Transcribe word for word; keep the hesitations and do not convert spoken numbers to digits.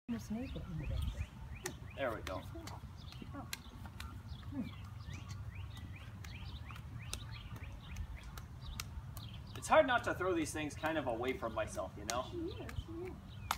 There we go. It's hard not to throw these things kind of away from myself, you know?